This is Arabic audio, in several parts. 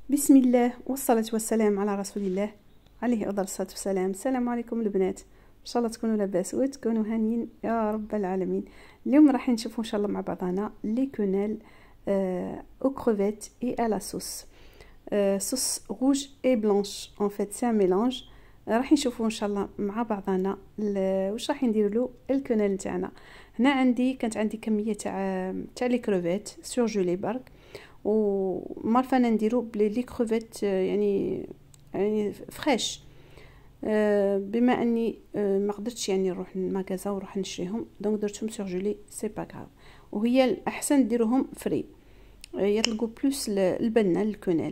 بسم الله والصلاة والسلام على رسول الله عليه أفضل الصلاة والسلام. السلام عليكم البنات، إن شاء الله تكونوا لاباس وتكونوا هانيين يا رب العالمين. اليوم راح نشوفوا إن شاء الله مع بعضنا لي كونيل au crevettes et à la sauce sauce rouge et blanche. En fait c'est un mélange. راح نشوفوا ان شاء الله مع بعضنا واش راح ندير له الكونيل تاعنا. هنا كانت عندي كميه تاع لي كروفيت سورجولي برك، ومعرفه انا نديرو بلي لي كروفيت يعني فريش. بما اني ما قدرتش يعني نروح للمغازا وراح نشريهم، دونك درتهم سورجولي سي با غاف. وهي الاحسن ديروهم فري، يطلقوا بلوس البنه الكونيل.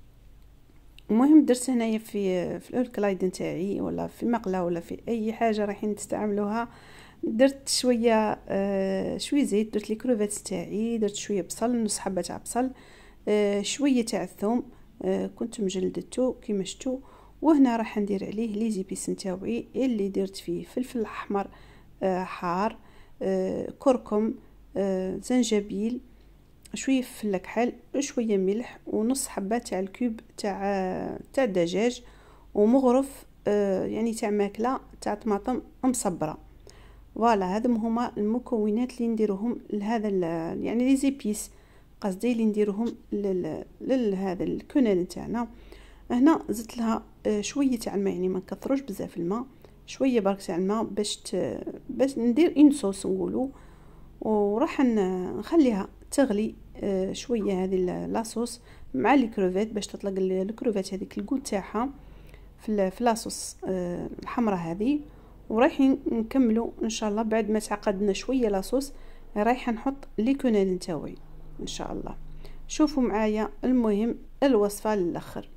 المهم درت هنايا في الاوركلايد نتاعي ولا في مقله ولا في اي حاجه رايحين تستعملوها، درت شويه زيت، درت لي كروفيت تاعي، درت شويه بصل، نص حبه تاع بصل، شويه تاع الثوم كنت مجلدته كيما شفتوا. وهنا راح ندير عليه لي زيبيس نتاوعي اللي درت فيه فلفل احمر حار، كركم، زنجبيل، شويه فلفل الكحل، شويه ملح، ونص حبه تاع الكوب تاع الدجاج، ومغرف يعني تاع ماكله تاع طماطم مصبره. فوالا هذم هما المكونات اللي نديروهم لهذا يعني لي زيبيس، قصدي اللي نديروهم لهذا الكونيل تاعنا. هنا زدت لها شويه تاع الماء، يعني ما نكثروش بزاف الماء، شويه برك تاع الماء باش ندير اون صوص نقولوا. وراح نخليها تغلي شويه هذه لاصوص مع لي كروفيت باش تطلق الكروفيت هذيك الكود تاعها في لاصوص الحمراء هذه. ورايحين نكملوا ان شاء الله بعد ما تعقدنا شويه لاصوص، رايحه نحط لي كونيل نتاوعي ان شاء الله. شوفوا معايا المهم الوصفه للاخر.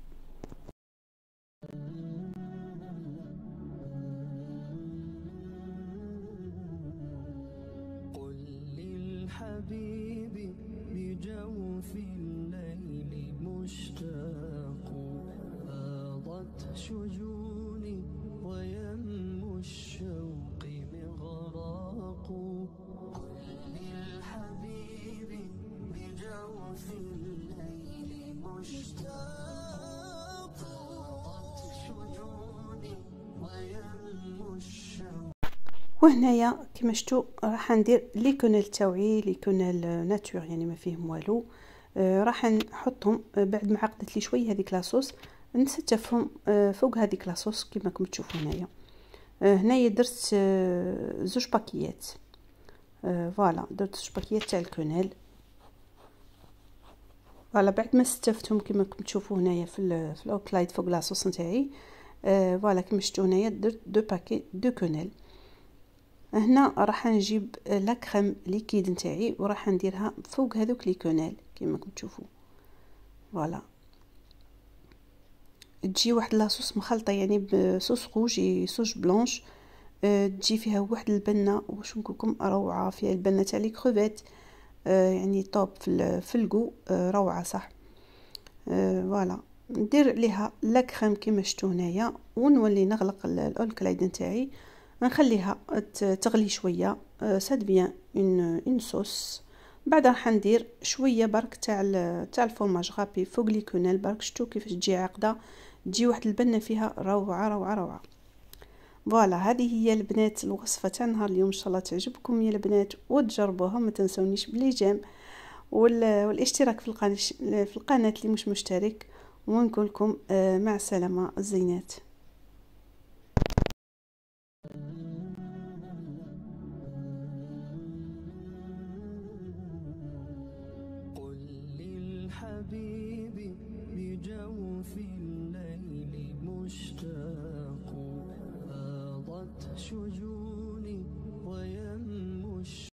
حبيبي بجوف الليل مشتاق، فاضت شجوني ويم الشوق مغراق. قل للحبيب بجوف الليل مشتاق، فاضت شجوني ويم الشوق. وهنايا كما شفتوا راح ندير لي كونيل تاوعي، لي كونيل ناتور يعني ما فيهم والو. راح نحطهم بعد ما عقدت لي شويه هذيك لاصوص، نستفهم فوق هذيك لاصوص كما راكم تشوفوا هنايا. هنايا درت زوج باكيات، فوالا درت زوج باكيات تاع الكونيل. فوالا بعد ما استفتهم كما راكم تشوفوا هنايا في الاوكلايد فوق لاصوص نتاعي. فوالا كما شفتوا هنايا درت دو باكي دو كونيل. هنا راح نجيب لا كريم ليكيد نتاعي وراح نديرها فوق هذوك لي كونيل كيما راكم تشوفوا. فوالا تجي واحد لاصوص مخلطه يعني بصوص روج صوص بلانش، تجي فيها واحد البنه واش نقول لكم روعه، فيها البنه تاع لي كروفيت يعني طوب في الكو روعه صح. فوالا ندير عليها لا كريم كيما شفتوا هنايا، ونولي نغلق الاولكلايد نتاعي، نخليها تغلي شويه ساد بيان اون صوص. بعد راح ندير شويه برك تاع الفرماج غابي فوق لي كونيل. برك شفتوا كيفاش تجي عقده، تجي واحد البنه فيها روعه روعه روعه. فوالا هذه هي البنات الوصفه تاع نهار اليوم، ان شاء الله تعجبكم يا البنات وتجربوها. ما تنسونيش بلي جيم والاشتراك في القناه اللي مش مشترك. ونقول لكم مع السلامه الزينات. قل للحبيب بجوف